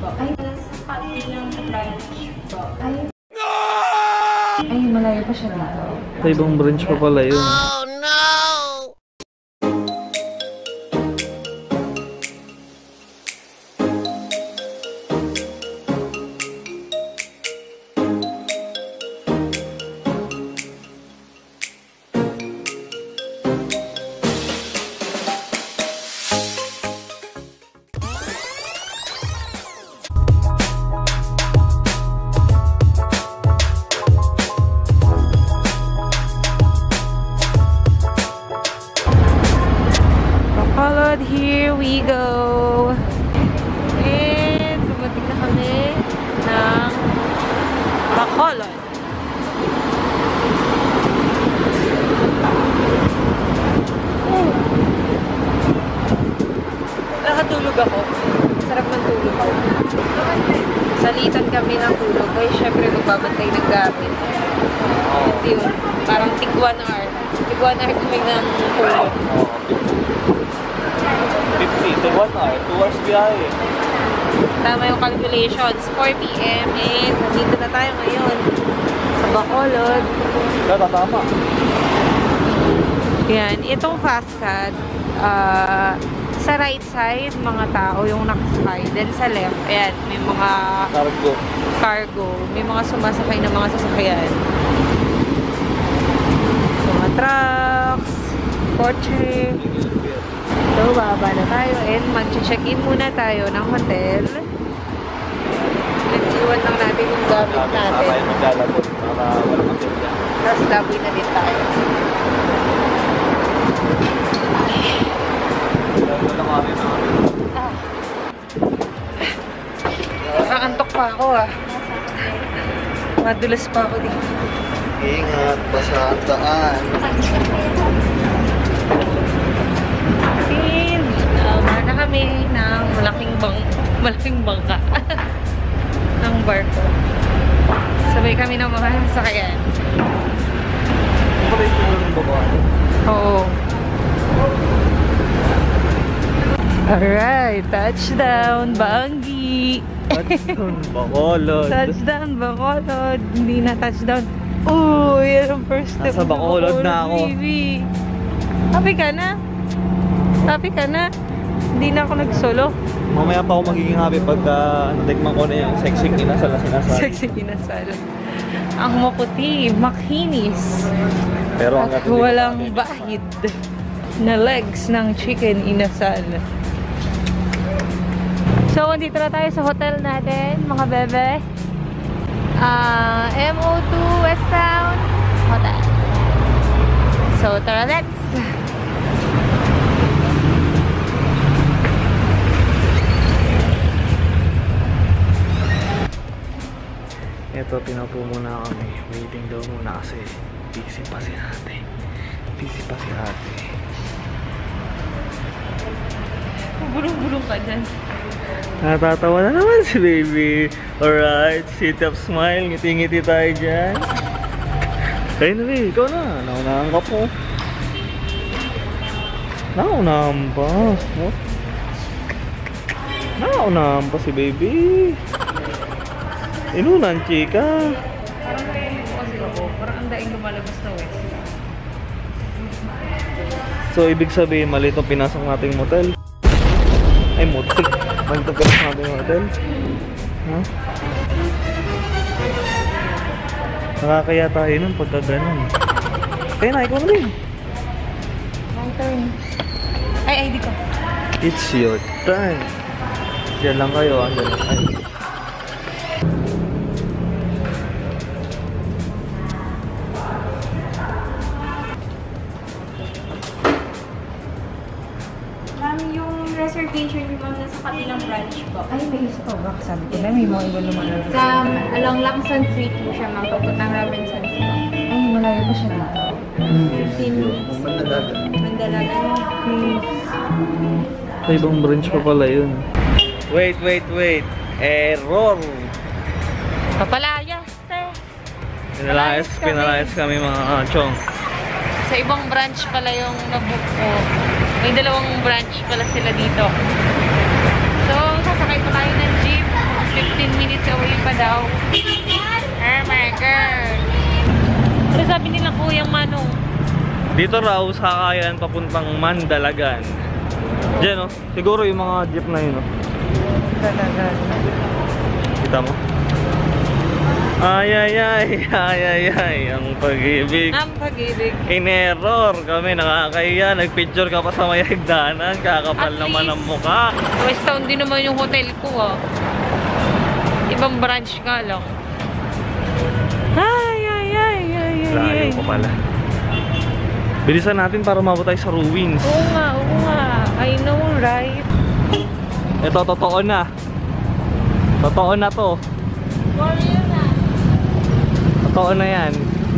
po. Ay, sa kabilang branch po. Ay, malayo pa siya dito. Sa ibang branch pa pala yun. Oh no! Bacolod, here we go! And dumating na kami ng Bacolod. Nakatulog ako. Sarap ng tulog ko. Salitan kami ng tulog. Kaya syempre magbabantay ng gamit. Yun. Parang tig 1 hour. Tig 1 hour kami ng tulog. 50 to 1 hour, 2 hours biyahe. Tama yung calculations. 4 PM and dito na tayo ngayon sa Bacolod. Tama. Yan. Itong fast cat, sa right side, mga tao yung nakasakay. Then sa left, ayan, may mga cargo. May mga sumasakay na mga sasakyan. Mga trucks, kotse. So, baba na tayo and mag-check-in muna tayo ng hotel. Iwan lang natin yung gamit natin. Tapos laboy na din tayo. Nakakantok pa ako Madulas pa ako dito. Ingat, basa ang daan. Na kami ng malaking bangka ng barko. Sabay kami ng mga sasakyan. Oo. Alright, touchdown Bangi. Touchdown Bacolod. Touchdown Bacolod. Hindi na touchdown. Yan ang first step. Nasa Bacolod na ako. Baby. Happy ka na? Happy ka na? Hindi na ako nagsolo. Mamaya pa ako magiging happy pagka natikman ko na yung sexy inasal na sinasal. Sexy inasal. Ang maputi, makinis. Pero at walang bahid na legs ng chicken inasal. So, dito na tayo sa hotel natin, mga bebe. MO2 West Town Hotel. So, tara, let's! Ito, pinapo muna kami. Waiting daw muna kasi busy pa si ate. Bulong-bulong ka dyan. Natatawa na naman si baby. Alright, sit up, smile. Ngiti-ngiti tayo dyan. Kaya na ikaw na. Naunahan ka po. Naunahan pa. Oh. Naunahan pa si baby. Inunan, chika. Parang kayo kasi ako. Parang ang daing lumalabas na west. So, ibig sabihin, mali itong pinasok nating motel. Ay, motel. Mali itong pinasok nating motel. Huh? Nakakaya tayo nun pagka ganun. Kaya na, ikaw na rin. Long turn. Ay, di ko. It's your time. Diyan lang kayo. Diyan lang kayo. Reservation yung mga nasa kabilang branch po. Ay, may isa pa ba? Sabi ko na, may mga iba lumalabas. Along Lacson Street po siya, mga papuntang Robinsons po. Ay, malayo pa siya dito. 15 minutes. Mandalaga. Sa ibang branch pa pala yun. Wait. Error! Papalayas, te. Pinalayas kami mga chong. Sa ibang branch pala yung nabook ko. May dalawang branch pala sila dito. So, sasakay pa tayo ng jeep. daw. Oh my God. Pero sabi nila Kuyang Manong. Dito raw sa kakayan papuntang Mandalagan. Diyan, oh. Siguro yung mga jeep na yun, oh. Dalagan. Kita mo? Ay, ang pag-ibig. Ang pag-ibig. In-error kami, nakakahiya. Nagpicture ka pa sa may hagdanan. Kakapal naman ang mukha. West Town din naman yung hotel ko, ah. Ibang branch ka lang. Layo ko pala. Bilisan natin para mabot tayo sa ruins. Oo nga. I know, right? Ito, totoo na. Totoo na to. Warrior na. Totoo na yan.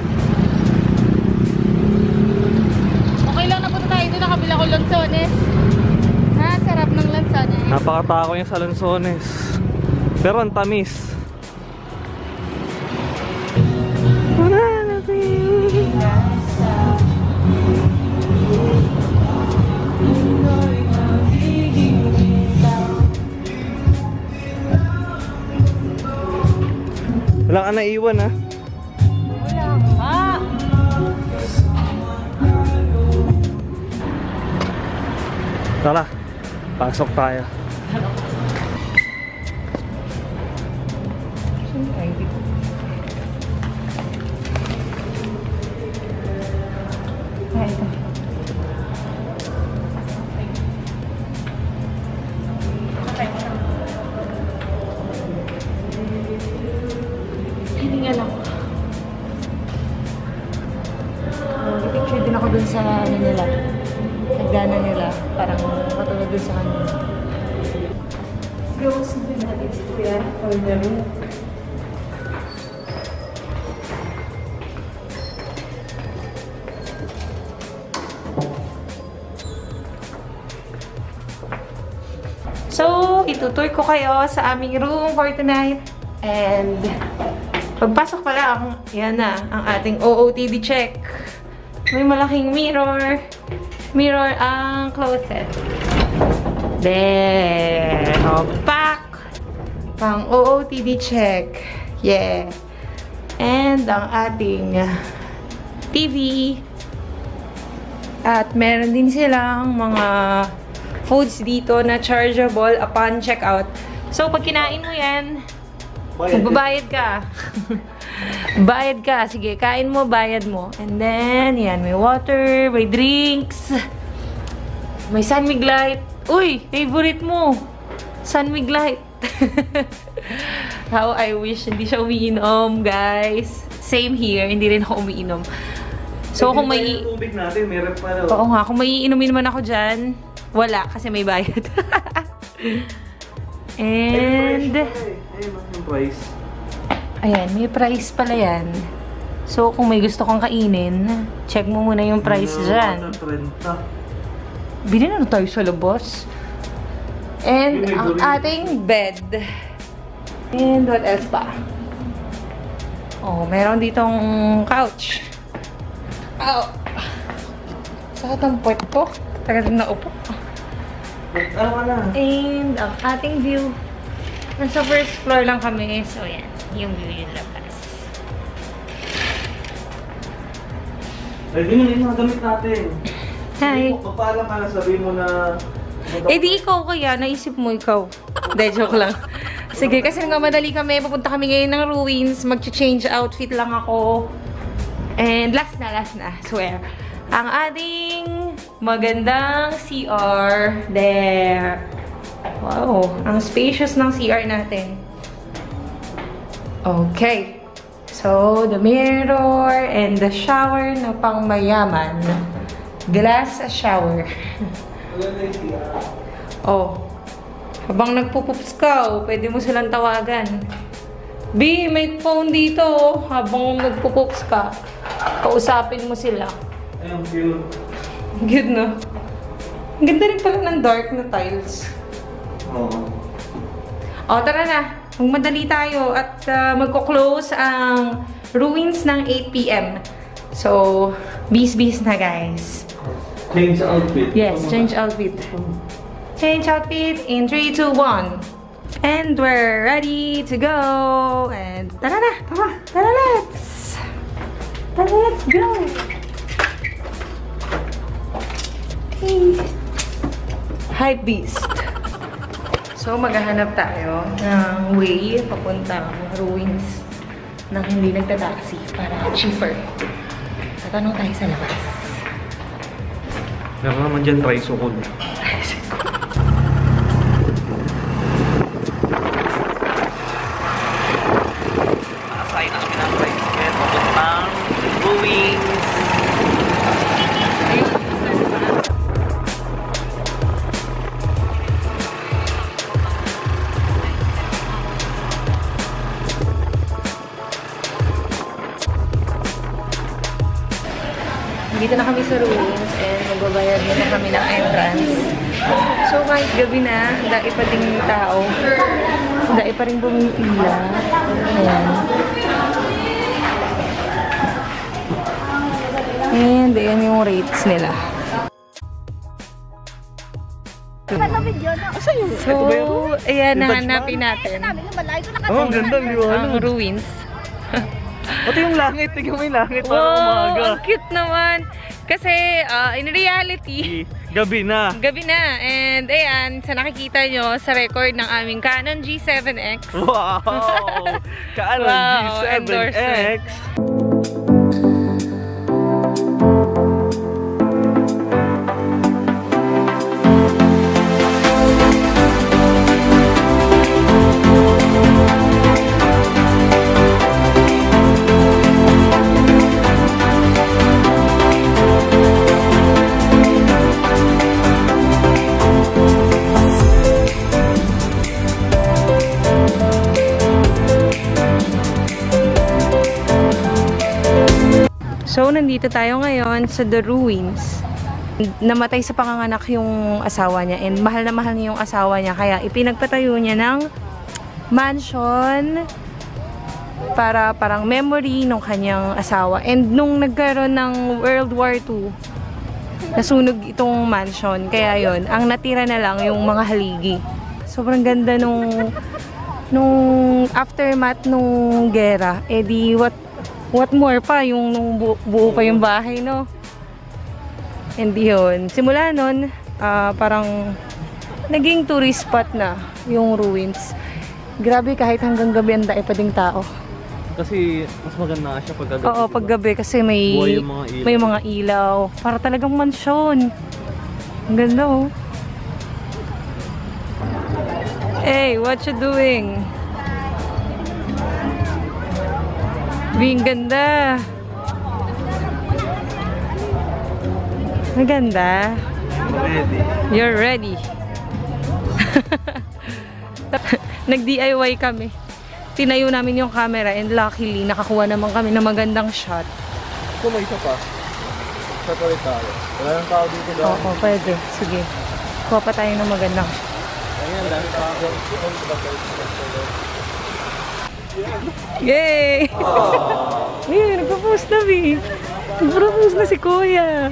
Okay lang na punta tayo doon. Nakabila ko lansones. Ha? Sarap ng lansones. Napakatako niya sa lansones. Pero ang tamis. Wala ka naiwan, ha? Wala ka. Tara, pasok tayo. Picture din ako dun sa ano nila, nagdana nila, parang katulad dun sa kanila. Girls, hindi natin si Kuya or Nero. So, itutour ko kayo sa aming room for tonight. And pagpasok pa lang, yan na, ang ating OOTD check. May malaking mirror. Mirror ang closet. There. Pack. Pang OOTD check. Yeah. And ang ating TV. At meron din silang mga foods dito na chargeable upon checkout. So, pag kinain mo yan, magbabayad ka. Bayad ka. Sige, kain mo, bayad mo. And then, yan, may water, may drinks, may sunmig light. Uy, favorite mo. Sunmig light. How I wish hindi siya umiinom, guys. Same here, hindi rin ako umiinom. So, kung may... tubig natin, may rep pa daw. Oo nga, kung may iinumin naman ako dyan, wala, kasi may bayad. And... Ayun, price. Ayan, may price pala yan. So, kung may gusto kang kainin, check mo muna yung price dyan. Bili na tayo sa labas. And ang ating bed. And what else pa? Oh, meron ditong couch. Ow! Sakit ang puwet ko. Tagal din na upo. And ang ating view. Nasa first floor lang kami. So, yan. Yung view yung labas. Pwede mo na yung mga damit natin. Hi. Papaalam ka na, sabihin mo na... Eh di ikaw kaya, naisip mo ikaw. Hindi, joke lang. Sige, kasi nga madali kami. Pupunta kami ngayon ng ruins. Mag-change outfit lang ako. And last na, swear. Ang ating magandang CR. There. Wow, ang spacious ng CR natin. Okay. So, the mirror and the shower na pang mayaman. Glass shower. Oh. Habang nagpupups ka, pwede mo silang tawagan. B, may phone dito. Habang nagpupups ka, kausapin mo sila. Ayun, cute. Good, no? Ang ganda rin pala ng dark na tiles. Oo. O, tara na. Magmadali tayo at magko-close ang ruins ng 8 PM. So, bis-bis na, guys. Change outfit. Yes, change outfit. Change outfit in 3, 2, 1. And we're ready to go. And tara na! Tara, let's go! Hey. Hype beast. So, maghahanap tayo ng way papuntang ruins nang hindi nagtataksi para cheaper. Tatanong tayo sa labas. Meron naman dyan tricycle. Nakasay na kami ng tricycle papuntang ruins. Dito na kami sa ruins and magbabayad na kami ng entrance. So kahit gabi na, dahil pa ding tao. Dahil pa rin bumipila. Ayan. And ayan yung rates nila. So, ayan, nahanapin natin. Oh, ganda, Ang ruins. Ito yung langit, tignan mo yung langit para umaga. Ang cute naman. Kasi, in reality, gabi na. And ayan, sa nakikita nyo sa record ng aming Canon G7X. Wow! Canon Wow, G7X. endorsement. So, nandito tayo ngayon sa The Ruins. Namatay sa panganganak yung asawa niya and mahal na mahal niya yung asawa niya. Kaya ipinagpatayo niya ng mansion para parang memory ng kanyang asawa. And nung nagkaroon ng World War II, nasunog itong mansion. Kaya yon, ang natira na lang yung mga haligi. Sobrang ganda nung aftermath nung gera. Eh di, what more pa yung nung buo pa yung bahay, no? Hindi yun. Simula nun, parang naging tourist spot na yung ruins. Grabe, kahit hanggang gabi ang dae pa ding tao. Kasi mas maganda siya pag gabi. Oo, pag gabi kasi may mga ilaw. Para talagang mansyon. Ang ganda, oh. Hey, what you doing? Bing ganda. Maganda. Ready. You're ready. Nag-DIY kami. Tinayo namin yung camera and luckily nakakuha naman kami ng magandang shot. Ito may isa pa. Sa tuloy tayo. Wala nang tao dito daw. Oo, pwede. Sige. Kuha pa tayo ng magandang shot. Ayan, dahil tao. Yay! Yay, nagpo-post na, B. Nagpo-post na si Kuya.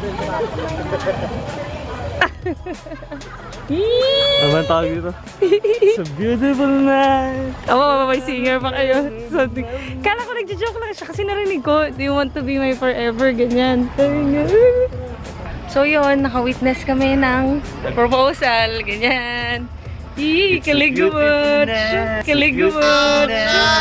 Naman tawag dito. It's a beautiful night. May singer pa kayo. Kala ko nagja-joke lang siya kasi narinig ko, do you want to be my forever? Ganyan. So yun, naka-witness kami ng proposal. Ganyan. Kaligumot! Kaligumot!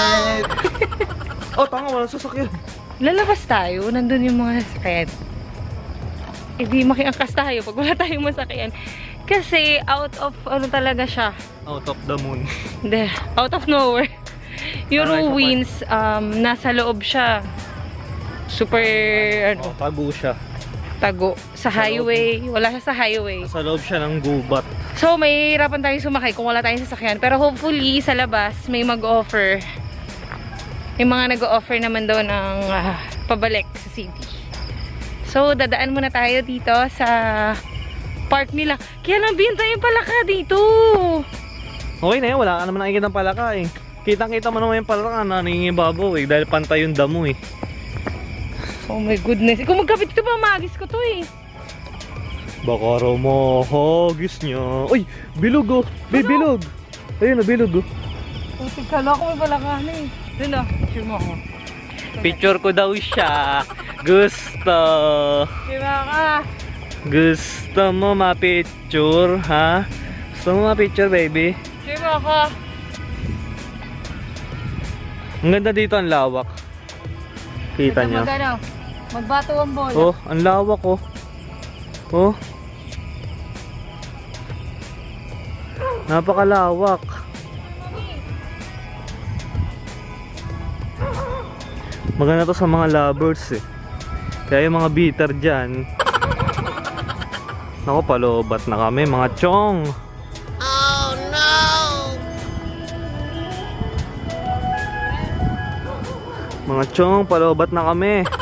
Oh, tanga, walang sasakyan. Lalabas tayo, nandun yung mga sasakyan. Eh di makiangkas tayo pag wala tayong masakyan. Kasi out of, ano talaga siya? Out of the moon. Hindi, out of nowhere. Yung ruins, nasa loob siya. Super, ano? Tago siya. Tago. Sa highway. Wala siya sa highway. Sa loob siya ng gubat. So, may hirapan tayong sumakay kung wala tayong sasakyan. Pero hopefully, sa labas, may mag-offer. May mga nag-offer naman daw ng pabalik sa city. So, dadaan muna tayo dito sa park nila. Kaya lang, binta yung palaka dito. Okay na yun, wala ka naman nakikita ng palaka eh. Kitang-kita mo naman yung palaka na nangingibabaw eh. Dahil pantay yung damo eh. Oh my goodness. Kung magkapit ito ba, magis ko to eh. Baka raw mo hagis niya. Uy! Bilog oh! May bilog! Ayun, nabilog oh. Putik ka lang ako, may balakana eh. Doon ah, picture mo ako. Picture ko daw siya. Gusto. Diba ka? Gusto mo ma-picture, ha? Gusto mo ma-picture, baby? Diba ka? Ang ganda dito, ang lawak. Kita niyo? Magbato ang bola. Oh, ang lawak oh. Oh. Napakalawak. Maganda to sa mga lovers eh. Kaya yung mga bitter dyan. Naku, palobat na kami mga chong. Oh no! Mga chong, palobat na kami.